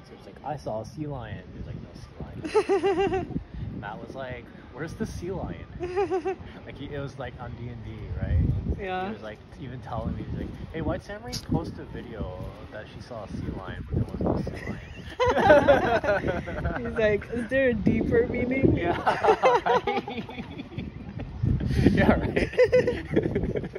So it's like, I saw a sea lion. He was like, no sea lion. Matt was like, where's the sea lion? Like it was like on D&D, right? Yeah. He was like even telling me, he's like, hey, White Samurai posted a video that she saw a sea lion, but there was no sea lion. He's like, is there a deeper meaning? Yeah, right? Yeah, right.